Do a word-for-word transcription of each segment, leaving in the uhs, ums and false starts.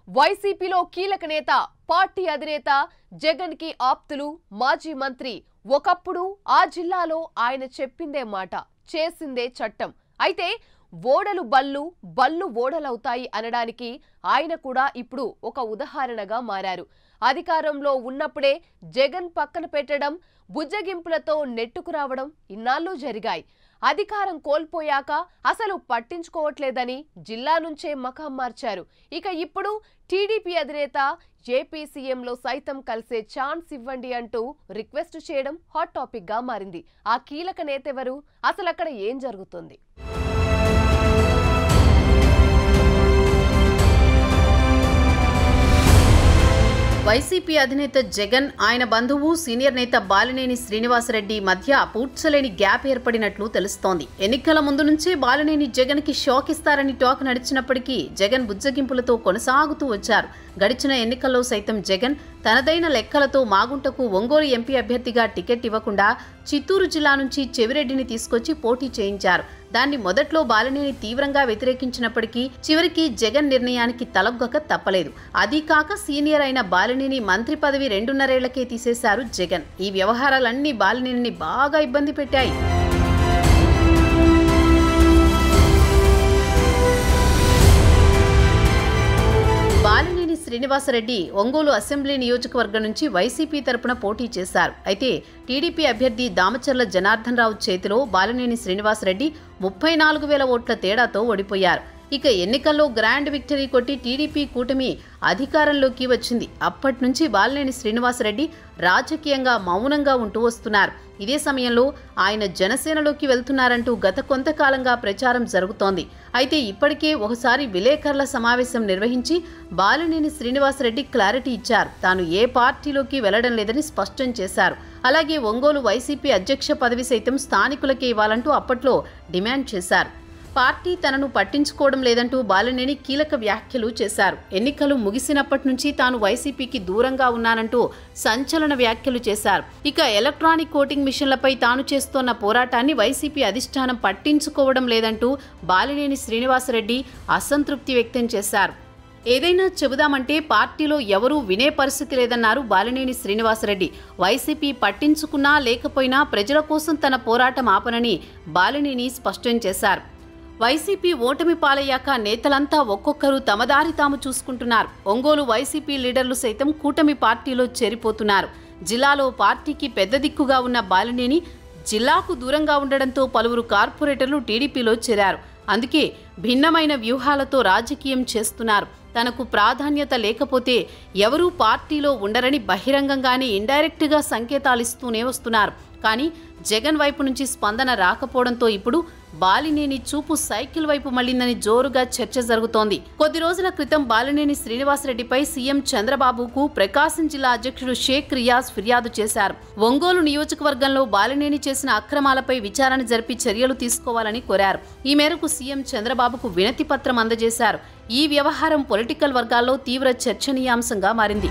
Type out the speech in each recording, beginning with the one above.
వైసీపీలో కీలక నేత పార్టీ అధినేత జగన్ కి ఆప్తులు మాజీ మంత్రి ఒకప్పుడు ఆ జిల్లాలో ఆయన చెప్పిందే మాట చేసిందే చట్టం. అయితే ఓడలు బల్లు బల్లు ఓడలవుతాయి అనడానికి ఆయన కూడా ఇప్పుడు ఒక ఉదాహరణగా మారారు. అధికారంలో ఉన్నప్పుడే జగన్ పక్కన పెట్టడం, బుజ్జగింపులతో నెట్టుకురావడం ఇన్నాళ్ళు జరిగాయి. అధికారం కోల్పోయాక అసలు పట్టించుకోవట్లేదని జిల్లా నుంచే మకాం మార్చారు. ఇక ఇప్పుడు టీడీపీ అధినేత ఏపీ సీఎంలో సైతం కలిసే ఛాన్స్ ఇవ్వండి అంటూ రిక్వెస్ట్ చేయడం హాట్ టాపిక్ గా మారింది. ఆ కీలక నేత ఎవరు? అసలు అక్కడ ఏం జరుగుతుంది? వైసీపీ అధినేత జగన్, ఆయన బంధువు సీనియర్ నేత బాలినేని శ్రీనివాసరెడ్డి మధ్య పూడ్చలేని గ్యాప్ ఏర్పడినట్లు తెలుస్తోంది. ఎన్నికల ముందు నుంచే బాలినేని జగన్ కి షాక్ ఇస్తారని టాక్ నడిచినప్పటికీ జగన్ బుజ్జగింపులతో కొనసాగుతూ వచ్చారు. గడిచిన ఎన్నికల్లో సైతం జగన్ తనదైన లెక్కలతో మాగుంటకు ఒంగోలు ఎంపీ అభ్యర్థిగా టికెట్ ఇవ్వకుండా చిత్తూరు జిల్లా నుంచి చెవిరెడ్డిని తీసుకొచ్చి పోటీ చేయించారు. దాన్ని మొదట్లో బాలినేని తీవ్రంగా వ్యతిరేకించినప్పటికీ చివరికి జగన్ నిర్ణయానికి తలొగ్గక తప్పలేదు. అదీ కాక సీనియర్ అయిన బాలినేని మంత్రి పదవి రెండున్నరేళ్లకే తీసేశారు జగన్. ఈ వ్యవహారాలన్నీ బాలినేనిని బాగా ఇబ్బంది పెట్టాయి. బాలినేని శ్రీనివాసరెడ్డి ఒంగోలు అసెంబ్లీ నియోజకవర్గం నుంచి వైసీపీ తరపున పోటీ చేశారు. అయితే టీడీపీ అభ్యర్థి దామచర్ల జనార్దన్ రావు చేతిలో బాలినేని శ్రీనివాసరెడ్డి ముప్పై నాలుగు వేల ఓట్ల తేడాతో ఓడిపోయారు. ఇక ఎన్నికల్లో గ్రాండ్ విక్టరీ కొట్టి టీడీపీ కూటమి అధికారంలోకి వచ్చింది. అప్పటి నుంచి బాలినేని శ్రీనివాసరెడ్డి రాజకీయంగా మౌనంగా ఉంటూ వస్తున్నారు. ఇదే సమయంలో ఆయన జనసేనలోకి వెళ్తున్నారంటూ గత కొంతకాలంగా ప్రచారం జరుగుతోంది. అయితే ఇప్పటికే ఒకసారి విలేకరుల సమావేశం నిర్వహించి బాలినేని శ్రీనివాసరెడ్డి క్లారిటీ ఇచ్చారు. తాను ఏ పార్టీలోకి వెళ్లడం లేదని స్పష్టం చేశారు. అలాగే ఒంగోలు వైసీపీ అధ్యక్ష పదవి సైతం స్థానికులకే ఇవ్వాలంటూ అప్పట్లో డిమాండ్ చేశారు. పార్టీ తనను పట్టించుకోవడం లేదంటూ బాలినేని కీలక వ్యాఖ్యలు చేశారు. ఎన్నికలు ముగిసినప్పటి నుంచి తాను వైసీపీకి దూరంగా ఉన్నానంటూ సంచలన వ్యాఖ్యలు చేశారు. ఇక ఎలక్ట్రానిక్ ఓటింగ్ మిషన్లపై తాను చేస్తోన్న పోరాటాన్ని వైసీపీ అధిష్టానం పట్టించుకోవడం లేదంటూ బాలినేని శ్రీనివాసరెడ్డి అసంతృప్తి వ్యక్తం చేశారు. ఏదైనా చెబుదామంటే పార్టీలో ఎవరూ వినే పరిస్థితి లేదన్నారు బాలినేని శ్రీనివాసరెడ్డి. వైసీపీ పట్టించుకున్నా లేకపోయినా ప్రజల కోసం తన పోరాటం ఆపనని బాలినేని స్పష్టం చేశారు. వైసీపీ ఓటమి పాలయ్యాక నేతలంతా ఒక్కొక్కరు తమ దారి తాము చూసుకుంటున్నారు. ఒంగోలు వైసీపీ లీడర్లు సైతం కూటమి పార్టీలో చేరిపోతున్నారు. జిల్లాలో పార్టీకి పెద్ద దిక్కుగా ఉన్న బాలినేని జిల్లాకు దూరంగా ఉండడంతో పలువురు కార్పొరేటర్లు టీడీపీలో చేరారు. అందుకే భిన్నమైన వ్యూహాలతో రాజకీయం చేస్తున్నారు. తనకు ప్రాధాన్యత లేకపోతే ఎవరూ పార్టీలో ఉండరని బహిరంగంగానే ఇండైరెక్ట్గా సంకేతాలిస్తూనే వస్తున్నారు. కానీ జగన్ వైపు నుంచి స్పందన రాకపోవడంతో ఇప్పుడు బాలినేని చూపు సైకిల్ వైపు మళ్లిందని జోరుగా చర్చ జరుగుతోంది. కొద్ది రోజుల క్రితం బాలినేని శ్రీనివాసరెడ్డిపై సీఎం చంద్రబాబుకు ప్రకాశం జిల్లా అధ్యక్షుడు షేక్ రియాజ్ ఫిర్యాదు చేశారు. ఒంగోలు నియోజకవర్గంలో బాలినేని చేసిన అక్రమాలపై విచారణ జరిపి చర్యలు తీసుకోవాలని కోరారు. ఈ మేరకు సీఎం చంద్రబాబుకు వినతి పత్రం అందజేశారు. ఈ వ్యవహారం పొలిటికల్ వర్గాల్లో తీవ్ర చర్చనీయాంశంగా మారింది.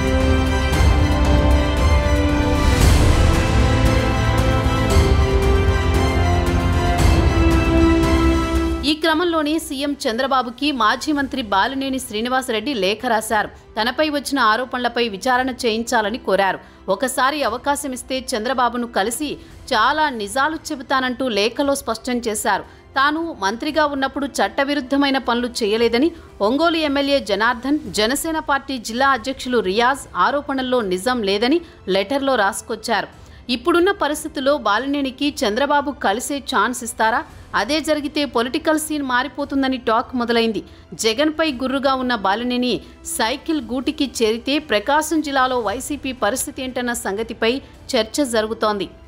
ఈ క్రమంలోనే సీఎం చంద్రబాబుకి మాజీ మంత్రి బాలినేని శ్రీనివాసరెడ్డి లేఖ రాశారు. తనపై వచ్చిన ఆరోపణలపై విచారణ చేయించాలని కోరారు. ఒకసారి అవకాశం ఇస్తే చంద్రబాబును కలిసి చాలా నిజాలు చెబుతానంటూ లేఖలో స్పష్టం చేశారు. తాను మంత్రిగా ఉన్నప్పుడు చట్టవిరుద్ధమైన పనులు చేయలేదని, ఒంగోలు ఎమ్మెల్యే జనార్దన్, జనసేన పార్టీ జిల్లా అధ్యక్షులు రియాజ్ ఆరోపణల్లో నిజం లేదని లెటర్లో రాసుకొచ్చారు. ఇప్పుడున్న పరిస్థితుల్లో బాలినేనికి చంద్రబాబు కలిసే ఛాన్స్ ఇస్తారా? అదే జరిగితే పొలిటికల్ సీన్ మారిపోతుందని టాక్ మొదలైంది. జగన్పై గుర్రుగా ఉన్న బాలినేని సైకిల్ గూటికి చేరితే ప్రకాశం జిల్లాలో వైసీపీ పరిస్థితి ఏంటన్న సంగతిపై చర్చ జరుగుతోంది.